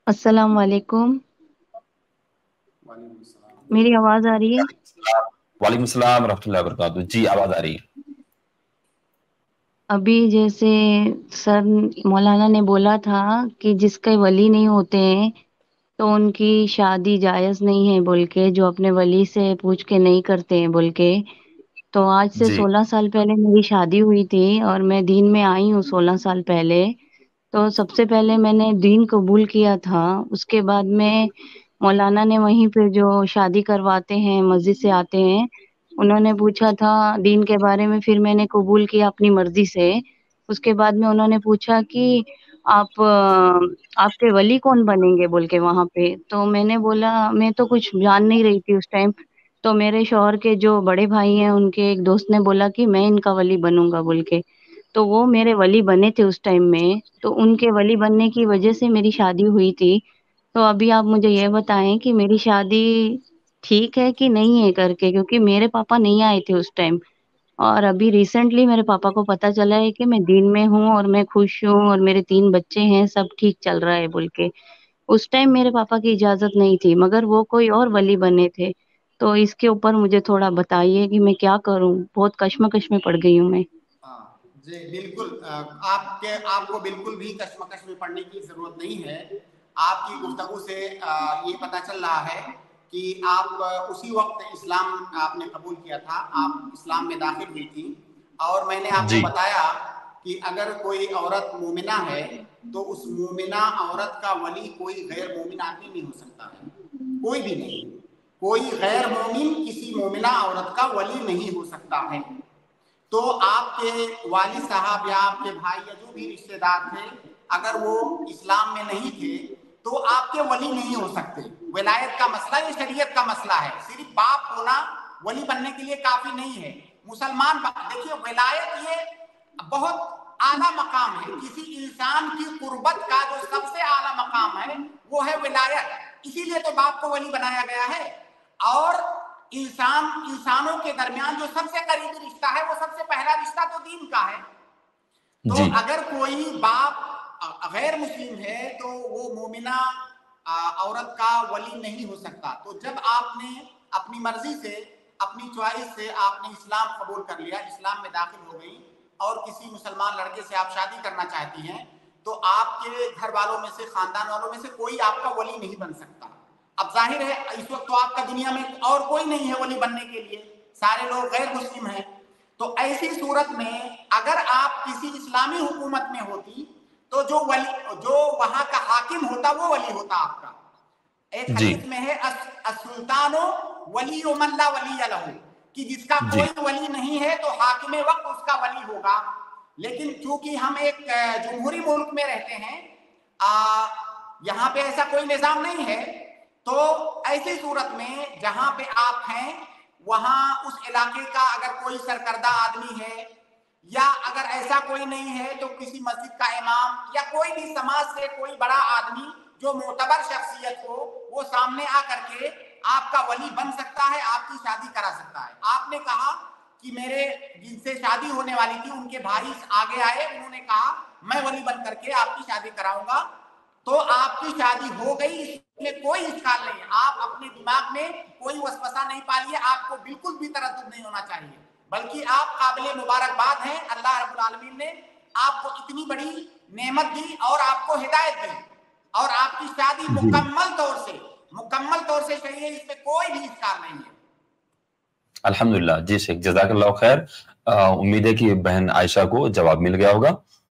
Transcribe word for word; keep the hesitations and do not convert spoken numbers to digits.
السلام علیکم. میری آواز آ رہی ہے؟ وعلیکم السلام ورحمۃ اللہ وبرکاتہ. جی آواز آ رہی ہے. ابھی جیسے سر مولانا نے بولا تھا کہ جس کے ولی نہیں ہوتے ہیں تو ان کی شادی جائز نہیں ہے بول کے، جو اپنے ولی سے پوچھ کے نہیں کرتے ہیں بول کے. تو آج سے جی سولہ سال پہلے میری شادی ہوئی تھی اور میں دین میں آئی ہوں سولہ سال پہلے. تو سب سے پہلے میں نے دین قبول کیا تھا. اس کے بعد میں مولانا نے وہیں پہ جو شادی کرواتے ہیں مسجد سے آتے ہیں، انہوں نے پوچھا تھا دین کے بارے میں. پھر میں نے قبول کیا اپنی مرضی سے. اس کے بعد میں انہوں نے پوچھا کہ آپ آپ کے ولی کون بنیں گے بول کے وہاں پہ. تو میں نے بولا میں تو کچھ جان نہیں رہی تھی اس ٹائم. تو میرے شوہر کے جو بڑے بھائی ہیں ان کے ایک دوست نے بولا کہ میں ان کا ولی بنوں گا بول کے. تو وہ میرے ولی بنے تھے اس ٹائم میں. تو ان کے ولی بننے کی وجہ سے میری شادی ہوئی تھی. تو ابھی آپ مجھے یہ بتائیں کہ میری شادی ٹھیک ہے کہ نہیں ہے کر کے، کیونکہ میرے پاپا نہیں آئے تھے اس ٹائم. اور ابھی ریسنٹلی میرے پاپا کو پتا چلا ہے کہ میں دین میں ہوں اور میں خوش ہوں اور میرے تین بچے ہیں، سب ٹھیک چل رہا ہے بول کے. اس ٹائم میرے پاپا کی اجازت نہیں تھی، مگر وہ کوئی اور ولی بنے تھے. تو اس کے اوپر مجھے تھوڑا بتائیے کہ میں کیا کروں. بہت کشمکش میں پڑ گئی ہوں میں. ہاں جی بالکل. آپ کے آپ کو بالکل بھی کشمکش میں پڑنے کی ضرورت نہیں ہے. آپ کی گفتگو سے یہ پتہ چل رہا ہے کہ آپ اسی وقت اسلام آپ نے قبول کیا تھا، آپ اسلام میں داخل ہوئی تھی. اور میں نے آپ کو جی بتایا کہ اگر کوئی عورت مومنہ ہے تو اس مومنہ عورت کا ولی کوئی غیر مومن آدمی نہیں ہو سکتا ہے، کوئی بھی نہیں. کوئی غیر مومن کسی مومنہ عورت کا ولی نہیں ہو سکتا ہے. تو آپ کے والد صاحب یا آپ کے بھائی یا جو بھی رشتے دار تھے، اگر وہ اسلام میں نہیں تھے تو آپ کے ولی نہیں ہو سکتے. ولایت کا مسئلہ یہ شریعت کا مسئلہ ہے. صرف باپ ہونا ولی بننے کے لیے کافی نہیں ہے. مسلمان دیکھیے، ولایت یہ بہت اعلیٰ مقام ہے. کسی انسان کی قربت کا جو سب سے اعلیٰ مقام ہے وہ ہے ولایت. اسی لیے تو باپ کو ولی بنایا گیا ہے. اور انسان انسانوں کے درمیان جو سب سے قریبی رشتہ ہے وہ سب سے پہلا رشتہ تو دین کا ہے. تو جی اگر کوئی باپ غیر مسلم ہے تو وہ مومنہ عورت کا ولی نہیں ہو سکتا. تو جب آپ نے اپنی مرضی سے، اپنی چوائس سے آپ نے اسلام قبول کر لیا، اسلام میں داخل ہو گئی اور کسی مسلمان لڑکے سے آپ شادی کرنا چاہتی ہیں، تو آپ کے گھر والوں میں سے، خاندان والوں میں سے کوئی آپ کا ولی نہیں بن سکتا. اب ظاہر ہے اس وقت تو آپ کا دنیا میں اور کوئی نہیں ہے ولی بننے کے لیے، سارے لوگ غیر مسلم ہیں. تو ایسی صورت میں اگر آپ کسی اسلامی حکومت میں ہوتی تو جو ولی جو وہاں کا حاکم ہوتا وہ ولی ہوتا آپ کا. ایک جی حدیث میں ہے السلطان ولی من لا ولی لہ، کہ جس کا جی کوئی ولی نہیں ہے تو حاکم وقت اس کا ولی ہوگا. لیکن چونکہ ہم ایک جمہوری ملک میں رہتے ہیں، آ, یہاں پہ ایسا کوئی نظام نہیں ہے. تو ایسی صورت میں جہاں پہ آپ ہیں وہاں اس علاقے کا اگر کوئی سرکردہ آدمی ہے یا اگر ایسا کوئی نہیں ہے تو کسی مسجد کا امام یا کوئی بھی سماج سے کوئی بڑا آدمی جو معتبر شخصیت ہو، وہ سامنے آ کر کے آپ کا ولی بن سکتا ہے، آپ کی شادی کرا سکتا ہے. آپ نے کہا کہ میرے جن سے شادی ہونے والی تھی ان کے بھائی آگے آئے، انہوں نے کہا میں ولی بن کر کے آپ کی شادی کراؤں گا. تو آپ کی شادی ہو گئی، اس میں کوئی اشکال نہیں ہے. آپ اپنے دماغ میں کوئی وسوسہ نہیں پالیے، آپ کو بالکل بھی تردد نہیں ہونا چاہیے، بلکہ آپ قابل مبارکباد ہیں. اللہ رب العالمین نے آپ کو اتنی بڑی نعمت دی اور آپ کو ہدایت دی، اور آپ کی شادی جی مکمل طور سے مکمل طور سے صحیح ہے. اس میں کوئی بھی اشکال نہیں ہے. الحمدللہ. جی شیخ جزاک اللہ خیر. امید ہے کہ بہن عائشہ کو جواب مل گیا ہوگا.